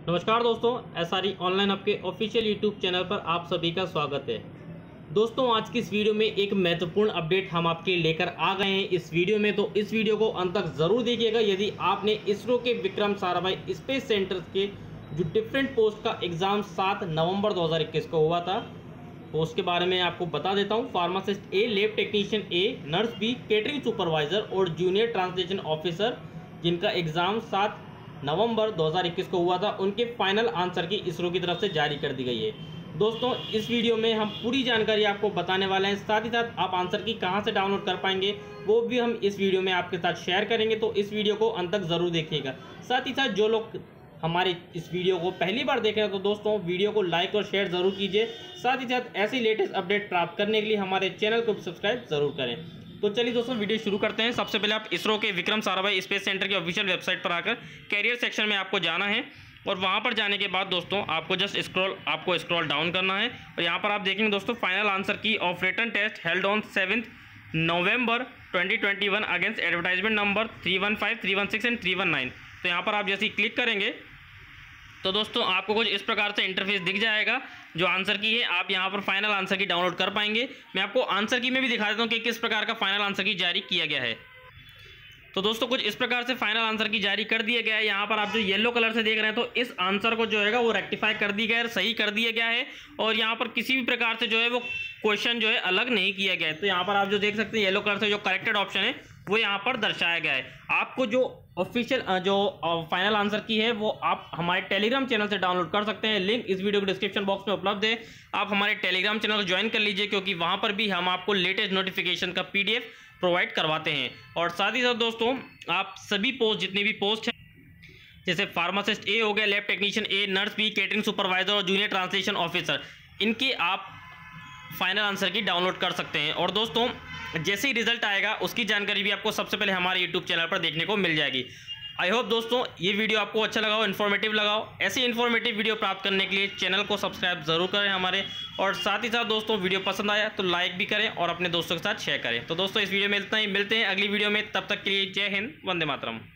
नमस्कार दोस्तों, S R E online आपके ऑफिशियल यूट्यूब चैनल पर आप सभी का स्वागत है। दोस्तों, आज की इस वीडियो में एक महत्वपूर्ण अपडेट हम आपके लेकर आ गए हैं इस वीडियो में, तो इस वीडियो को अंत तक ज़रूर देखिएगा। यदि आपने इसरो के विक्रम साराभाई स्पेस सेंटर के जो डिफरेंट पोस्ट का एग्ज़ाम 7 नवंबर 2021 को हुआ था, पोस्ट के बारे में आपको बता देता हूँ। Pharmacist A, lab technician A, nurse B, catering supervisor और जूनियर ट्रांसलेशन ऑफिसर, जिनका एग्ज़ाम 7 नवंबर 2021 को हुआ था, उनके फाइनल आंसर की इसरो की तरफ से जारी कर दी गई है। दोस्तों, इस वीडियो में हम पूरी जानकारी आपको बताने वाले हैं, साथ ही साथ आप आंसर की कहां से डाउनलोड कर पाएंगे वो भी हम इस वीडियो में आपके साथ शेयर करेंगे, तो इस वीडियो को अंत तक ज़रूर देखिएगा। साथ ही साथ जो लोग हमारे इस वीडियो को पहली बार देख रहे हैं तो दोस्तों वीडियो को लाइक और शेयर ज़रूर कीजिए। साथ ही साथ ऐसी लेटेस्ट अपडेट प्राप्त करने के लिए हमारे चैनल को भी सब्सक्राइब ज़रूर करें। तो चलिए दोस्तों, वीडियो शुरू करते हैं। सबसे पहले आप इसरो के विक्रम साराभाई स्पेस सेंटर की ऑफिशियल वेबसाइट पर आकर कैरियर सेक्शन में आपको जाना है, और वहां पर जाने के बाद दोस्तों आपको जस्ट स्क्रॉल डाउन करना है, और यहां पर आप देखेंगे दोस्तों final answer key of written test held on 7 November 2021 against advertisement number 315, 316 and 319। तो यहाँ पर आप जैसे ही क्लिक करेंगे तो दोस्तों आपको कुछ इस प्रकार से इंटरफेस दिख जाएगा। जो आंसर की है आप यहाँ पर फाइनल आंसर की डाउनलोड कर पाएंगे। मैं आपको आंसर की में भी दिखा देता हूँ कि किस प्रकार का फाइनल आंसर की जारी किया गया है। तो दोस्तों कुछ इस प्रकार से फाइनल आंसर की जारी कर दिया गया है। यहाँ पर आप जो येलो कलर से देख रहे हैं तो इस आंसर को जो है वो रेक्टिफाई कर दिया गया है, सही कर दिया गया है, और यहाँ पर किसी भी प्रकार से जो है वो क्वेश्चन जो है अलग नहीं किया गया है। तो यहाँ पर आप जो देख सकते हैं येलो कलर से जो करेक्टेड ऑप्शन है वो यहाँ पर दर्शाया गया है। आपको जो ऑफिशियल जो फाइनल आंसर की है वो आप हमारे टेलीग्राम चैनल से डाउनलोड कर सकते हैं। लिंक इस वीडियो के डिस्क्रिप्शन बॉक्स में उपलब्ध है। आप हमारे टेलीग्राम चैनल को ज्वाइन कर लीजिए, क्योंकि वहाँ पर भी हम आपको लेटेस्ट नोटिफिकेशन का PDF प्रोवाइड करवाते हैं। और साथ ही साथ दोस्तों आप सभी पोस्ट, जितनी भी पोस्ट हैं, जैसे फार्मासिस्ट ए हो गया, lab technician A, nurse B, catering supervisor और जूनियर ट्रांसलेशन ऑफिसर, इनके आप फाइनल आंसर की डाउनलोड कर सकते हैं। और दोस्तों जैसे ही रिजल्ट आएगा उसकी जानकारी भी आपको सबसे पहले हमारे यूट्यूब चैनल पर देखने को मिल जाएगी। आई होप दोस्तों ये वीडियो आपको अच्छा लगा हो, इन्फॉर्मेटिव लगा हो। ऐसी इन्फॉर्मेटिव वीडियो प्राप्त करने के लिए चैनल को सब्सक्राइब जरूर करें हमारे, और साथ ही साथ दोस्तों वीडियो पसंद आया तो लाइक भी करें और अपने दोस्तों के साथ शेयर करें। तो दोस्तों इस वीडियो में इतना ही, मिलते हैं अगली वीडियो में। तब तक के लिए जय हिंद, वंदे मातरम।